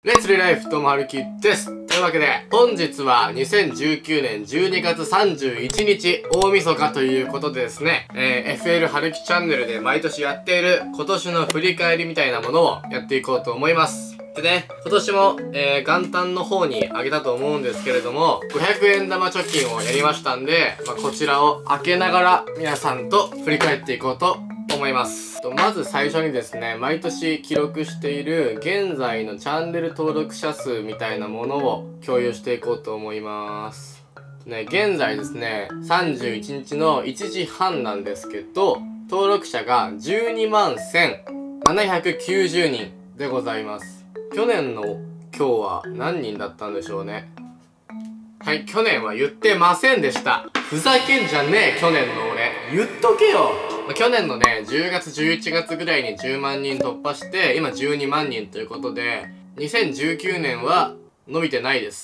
レッツリーライフともはるきです。というわけで、本日は2019年12月31日、大晦日ということでですね、FL はるきチャンネルで毎年やっている今年の振り返りみたいなものをやっていこうと思います。でね、今年も、元旦の方にあげたと思うんですけれども、500円玉貯金をやりましたんで、こちらを開けながら皆さんと振り返っていこうと思います。まず最初にですね、毎年記録している現在のチャンネル登録者数みたいなものを共有していこうと思います。現在ですね、31日の1時半なんですけど、登録者が12万1790人でございます。去年の今日は何人だったんでしょうね。はい、去年は言ってませんでした。ふざけんじゃねえ、去年の俺。言っとけよ。去年のね、10月11月ぐらいに10万人突破して、今12万人ということで、2019年は伸びてないです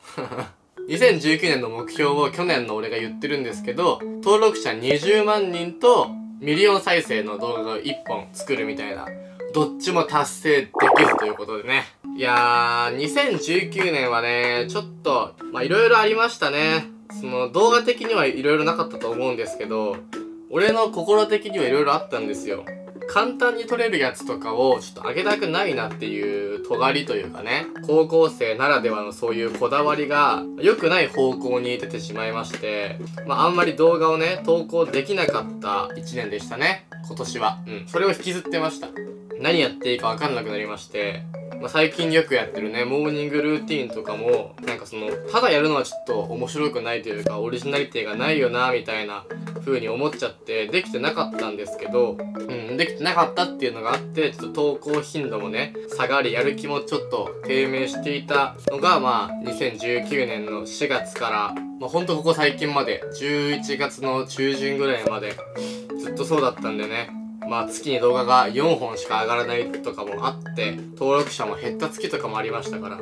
。2019年の目標を去年の俺が言ってるんですけど、登録者20万人とミリオン再生の動画を1本作るみたいな、どっちも達成できずということでね。いやー、2019年はね、ちょっと、いろいろありましたね。動画的にはいろいろなかったと思うんですけど、俺の心的にはいろいろあったんですよ。簡単に撮れるやつとかをちょっと上げたくないなっていう尖りというかね、高校生ならではのそういうこだわりが良くない方向に出てしまいまして、あんまり動画をね、投稿できなかった1年でしたね、今年は。それを引きずってました。何やっていいかわかんなくなりまして、最近よくやってるね、モーニングルーティーンとかも、ただやるのはちょっと面白くないというか、オリジナリティがないよな、みたいな風に思っちゃって、できてなかったんですけど、できてなかったっていうのがあって、ちょっと投稿頻度もね、下がり、やる気もちょっと低迷していたのが、2019年の4月から、ほんとここ最近まで、11月の中旬ぐらいまで、ずっとそうだったんでね。月に動画が4本しか上がらないとかもあって、登録者も減った月とかもありましたから。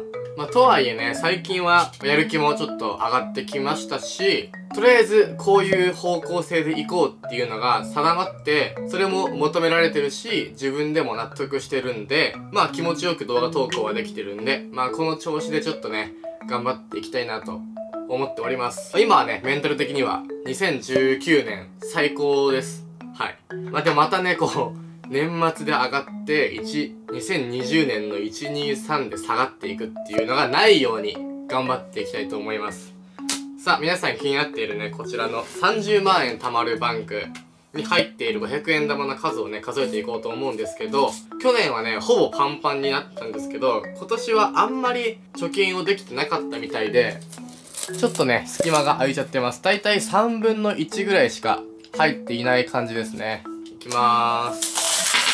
とはいえね、最近はやる気もちょっと上がってきましたし、とりあえずこういう方向性でいこうっていうのが定まって、それも求められてるし、自分でも納得してるんで、気持ちよく動画投稿はできてるんで、この調子でちょっとね、頑張っていきたいなと思っております。今はね、メンタル的には2019年最高です。はい。でもまたね、年末で上がって、2020年の1、2、3で下がっていくっていうのがないように頑張っていきたいと思います。さあ、皆さん気になっているね、こちらの30万円貯まるバンクに入っている500円玉の数をね、数えていこうと思うんですけど、去年はね、ほぼパンパンになったんですけど、今年はあんまり貯金をできてなかったみたいで、ちょっとね、隙間が空いちゃってます。だいたい3分の1ぐらいしか入っていない感じですね。いきまーす。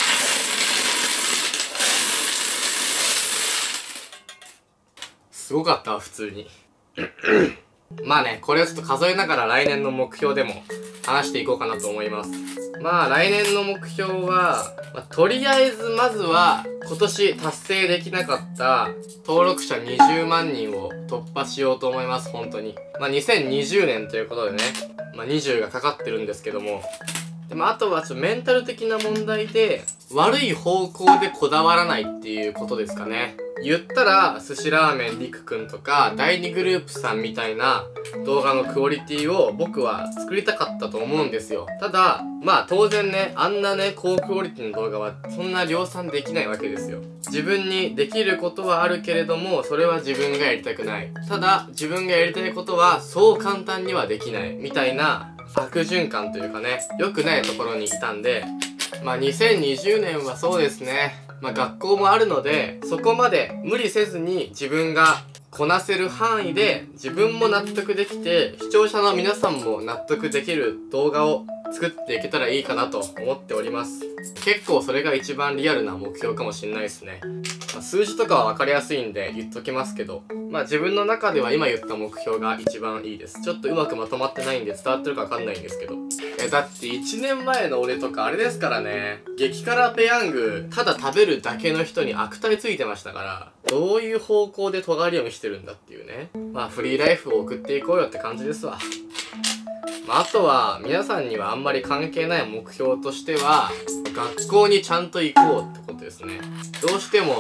すごかったわ、普通に。これをちょっと数えながら来年の目標でも話していこうかなと思います。来年の目標は、とりあえずまずは今年達成できなかった登録者20万人を突破しようと思います、本当に。2020年ということでね、20がかかってるんですけども。あとはちょっとメンタル的な問題で、悪い方向でこだわらないっていうことですかね。言ったら、寿司ラーメンりくくんとか、第2グループさんみたいな動画のクオリティを僕は作りたかったと思うんですよ。ただ、当然ね、あんなね、高クオリティの動画はそんな量産できないわけですよ。自分にできることはあるけれども、それは自分がやりたくない。ただ、自分がやりたいことはそう簡単にはできない。みたいな悪循環というかね、良くないところにいたんで、2020年はそうですね。学校もあるので、そこまで無理せずに自分がこなせる範囲で自分も納得できて、視聴者の皆さんも納得できる動画を作っていけたらいいかなと思っております。結構それが一番リアルな目標かもしれないですね。数字とかは分かりやすいんで言っときますけど、自分の中では今言った目標が一番いいです。ちょっとうまくまとまってないんで伝わってるか分かんないんですけど。だって1年前の俺とかあれですからね、激辛ペヤングただ食べるだけの人に悪態ついてましたから、どういう方向で尖りを見せてるんだっていうね。フリーライフを送っていこうよって感じですわ。あとは皆さんにはあんまり関係ない目標としては、学校にちゃんと行こうってことですね。どうしても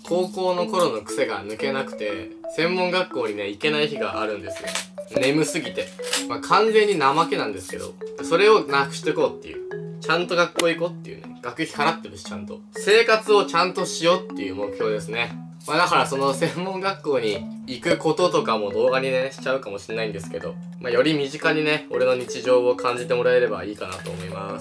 高校の頃の癖が抜けなくて、専門学校にね、行けない日があるんですよ。眠すぎて。完全に怠けなんですけど、それをなくしていこうっていう。ちゃんと学校行こうっていうね。学費払ってるし、ちゃんと。生活をちゃんとしようっていう目標ですね。だからその専門学校に行くこととかも動画にね、しちゃうかもしれないんですけど、より身近にね、俺の日常を感じてもらえればいいかなと思います。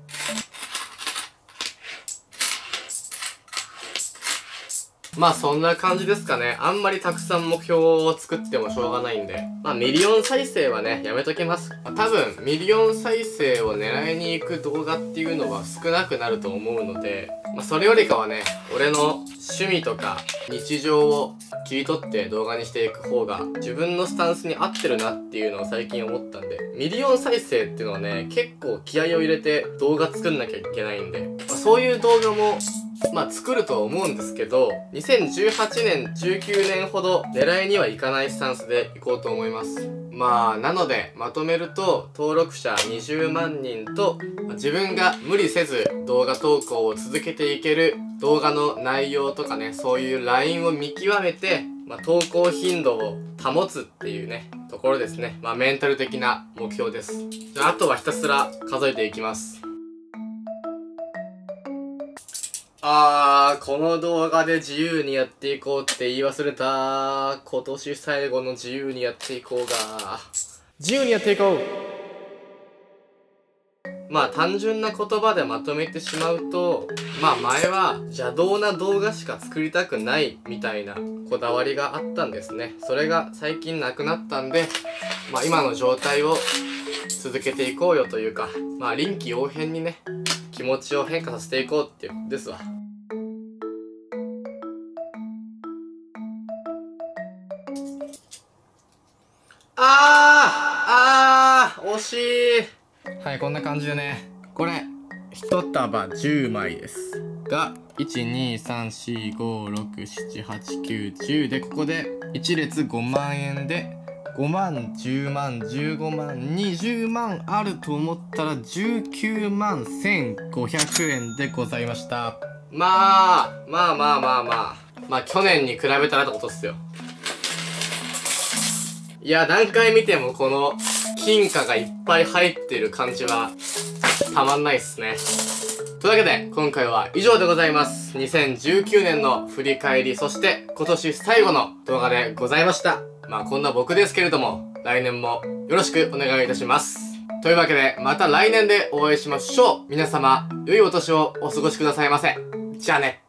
そんな感じですかね。あんまりたくさん目標を作ってもしょうがないんで。ミリオン再生はね、やめときます。多分、ミリオン再生を狙いに行く動画っていうのは少なくなると思うので、それよりかはね、俺の趣味とか日常を切り取って動画にしていく方が自分のスタンスに合ってるなっていうのを最近思ったんで、ミリオン再生っていうのはね、結構気合を入れて動画作んなきゃいけないんで、そういう動画も作るとは思うんですけど、2018年、19年ほど狙いにはいかないスタンスでいこうと思います。なので、まとめると、登録者20万人と、自分が無理せず動画投稿を続けていける動画の内容とかね、そういうラインを見極めて、投稿頻度を保つっていうね、ところですね。メンタル的な目標です。じゃあ、あとはひたすら数えていきます。この動画で自由にやっていこうって言い忘れた。今年最後の自由にやっていこうが。自由にやっていこう。単純な言葉でまとめてしまうと、前は邪道な動画しか作りたくないみたいなこだわりがあったんですね。それが最近なくなったんで、今の状態を続けていこうよというか、臨機応変にね、気持ちを変化させていこうっていうことですわ。惜しい。はい、こんな感じでね、これ1束10枚ですが、12345678910で、ここで1列5万円で5万10万15万20万あると思ったら19万1500円でございました。去年に比べたらってことっすよ。いや、何回見てもこの金貨がいっぱい入ってる感じはたまんないっすね。というわけで今回は以上でございます。2019年の振り返り、そして今年最後の動画でございました。こんな僕ですけれども、来年もよろしくお願いいたします。というわけでまた来年でお会いしましょう。皆様良いお年をお過ごしくださいませ。じゃあね。